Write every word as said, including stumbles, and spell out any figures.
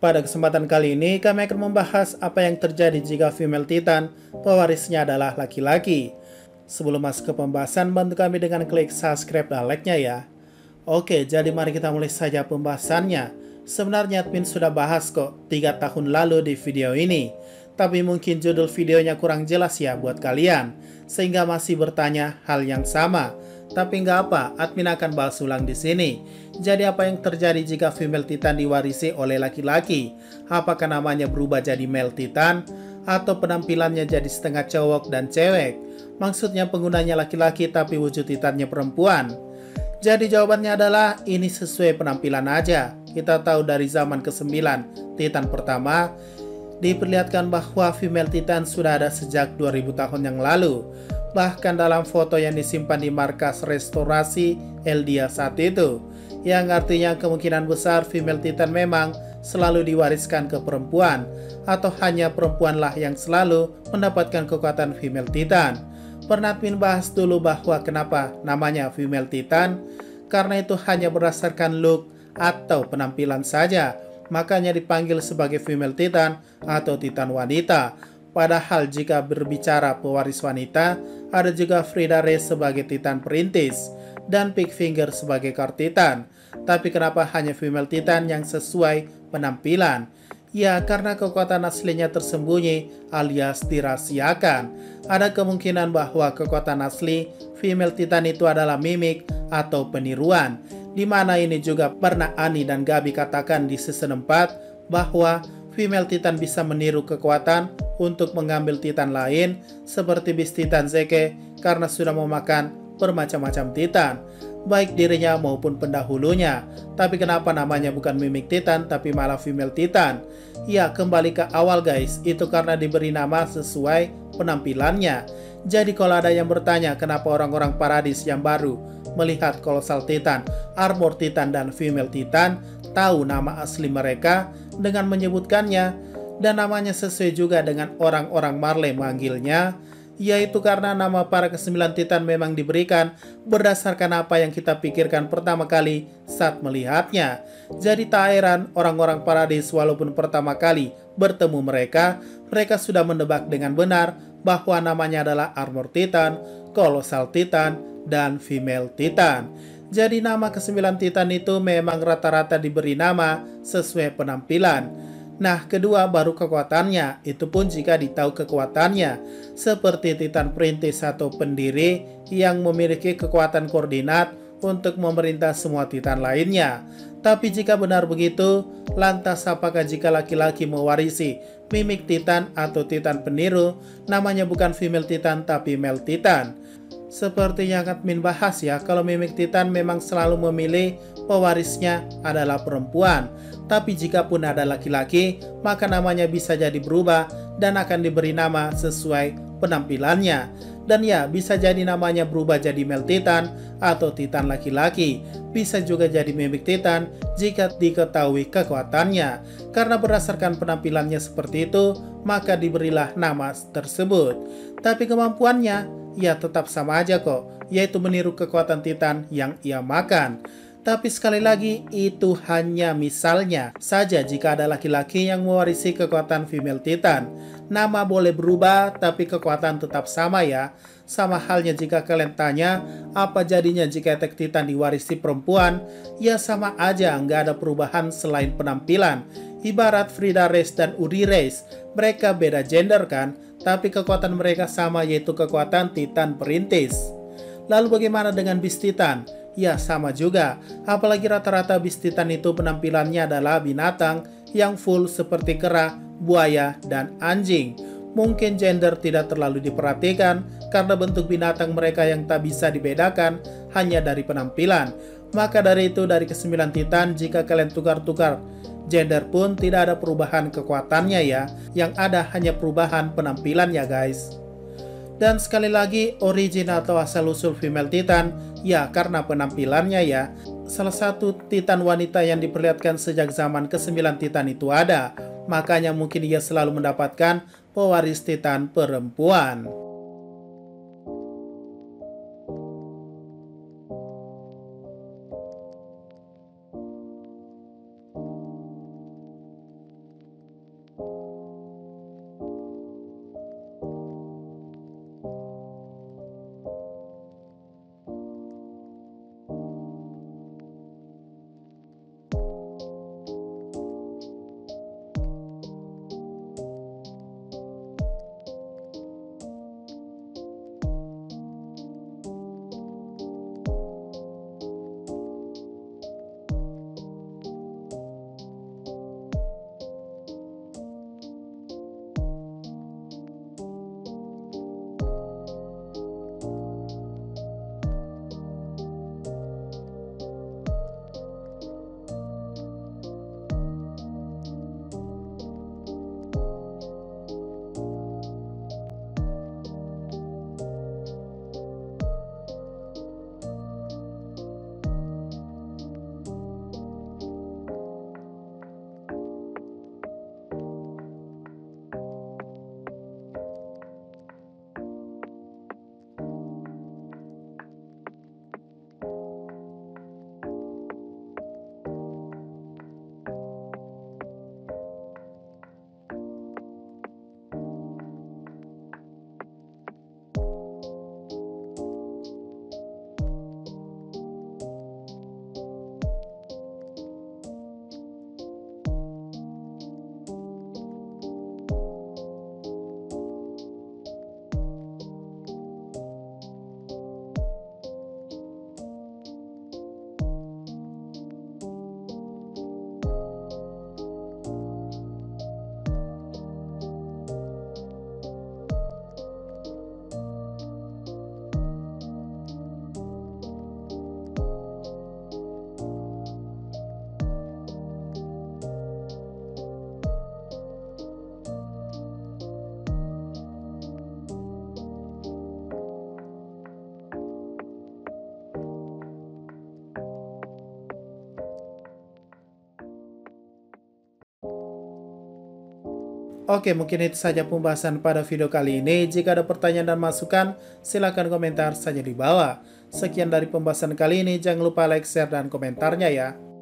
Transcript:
Pada kesempatan kali ini, kami akan membahas apa yang terjadi jika female Titan pewarisnya adalah laki-laki. Sebelum masuk ke pembahasan, bantu kami dengan klik subscribe dan like-nya ya. Oke, jadi mari kita mulai saja pembahasannya. Sebenarnya admin sudah bahas kok tiga tahun lalu di video ini. Tapi mungkin judul videonya kurang jelas ya buat kalian, sehingga masih bertanya hal yang sama. Tapi nggak apa, admin akan bahas ulang di sini. Jadi apa yang terjadi jika female Titan diwarisi oleh laki-laki? Apakah namanya berubah jadi male Titan? Atau penampilannya jadi setengah cowok dan cewek? Maksudnya penggunanya laki-laki tapi wujud Titannya perempuan. Jadi jawabannya adalah ini sesuai penampilan aja. Kita tahu dari zaman kesembilan Titan pertama, diperlihatkan bahwa female Titan sudah ada sejak dua ribu tahun yang lalu. Bahkan dalam foto yang disimpan di markas restorasi Eldia saat itu, yang artinya kemungkinan besar female Titan memang selalu diwariskan ke perempuan, atau hanya perempuanlah yang selalu mendapatkan kekuatan female Titan. Pernah admin bahas dulu bahwa kenapa namanya female Titan, karena itu hanya berdasarkan look atau penampilan saja, makanya dipanggil sebagai female Titan atau Titan wanita. Padahal jika berbicara pewaris wanita, ada juga Frida Reyes sebagai Titan perintis dan Pink Finger sebagai core Titan. Tapi kenapa hanya female Titan yang sesuai penampilan? Ya, karena kekuatan aslinya tersembunyi alias dirahasiakan. Ada kemungkinan bahwa kekuatan asli female Titan itu adalah mimik atau peniruan, di mana ini juga pernah Ani dan Gabi katakan di season empat bahwa female Titan bisa meniru kekuatan untuk mengambil Titan lain seperti Beast Titan Zeke karena sudah memakan bermacam-macam Titan, baik dirinya maupun pendahulunya. Tapi kenapa namanya bukan mimik Titan tapi malah female Titan? Ya, kembali ke awal guys, itu karena diberi nama sesuai penampilannya. Jadi kalau ada yang bertanya kenapa orang-orang Paradis yang baru melihat Colossal Titan, Armor Titan, dan Female Titan tahu nama asli mereka dengan menyebutkannya, dan namanya sesuai juga dengan orang-orang Marley manggilnya, yaitu karena nama para kesembilan Titan memang diberikan berdasarkan apa yang kita pikirkan pertama kali saat melihatnya. Jadi tak heran orang-orang Paradis walaupun pertama kali bertemu mereka, mereka sudah menebak dengan benar bahwa namanya adalah Armor Titan, Colossal Titan, dan Female Titan. Jadi nama kesembilan Titan itu memang rata-rata diberi nama sesuai penampilan. Nah, kedua baru kekuatannya, itu pun jika ditahu kekuatannya, seperti Titan perintis atau pendiri yang memiliki kekuatan koordinat untuk memerintah semua Titan lainnya. Tapi jika benar begitu, lantas apakah jika laki-laki mewarisi mimik Titan atau Titan peniru, namanya bukan female Titan tapi male Titan? Seperti yang admin bahas ya, kalau mimik Titan memang selalu memilih pewarisnya adalah perempuan. Tapi jika pun ada laki-laki, maka namanya bisa jadi berubah dan akan diberi nama sesuai penampilannya. Dan ya, bisa jadi namanya berubah jadi male Titan atau Titan laki-laki. Bisa juga jadi mimik Titan jika diketahui kekuatannya. Karena berdasarkan penampilannya seperti itu, maka diberilah nama tersebut. Tapi kemampuannya ya tetap sama aja kok, yaitu meniru kekuatan Titan yang ia makan. Tapi sekali lagi, itu hanya misalnya saja jika ada laki-laki yang mewarisi kekuatan female Titan. Nama boleh berubah, tapi kekuatan tetap sama ya. Sama halnya jika kalian tanya, apa jadinya jika Attack Titan diwarisi perempuan? Ya sama aja, nggak ada perubahan selain penampilan. Ibarat Frida Reyes dan Uri Reyes, mereka beda gender kan? Tapi kekuatan mereka sama, yaitu kekuatan Titan perintis. Lalu bagaimana dengan Beast Titan? Ya sama juga, apalagi rata-rata Beast Titan itu penampilannya adalah binatang yang full seperti kera, buaya, dan anjing. Mungkin gender tidak terlalu diperhatikan karena bentuk binatang mereka yang tak bisa dibedakan hanya dari penampilan. Maka dari itu dari kesembilan Titan, jika kalian tukar-tukar gender pun tidak ada perubahan kekuatannya ya, yang ada hanya perubahan penampilan ya guys. Dan sekali lagi, origin atau asal-usul female Titan, ya karena penampilannya ya. Salah satu Titan wanita yang diperlihatkan sejak zaman kesembilan Titan itu ada, makanya mungkin ia selalu mendapatkan pewaris Titan perempuan. Oke, mungkin itu saja pembahasan pada video kali ini. Jika ada pertanyaan dan masukan, silahkan komentar saja di bawah. Sekian dari pembahasan kali ini, jangan lupa like, share, dan komentarnya ya.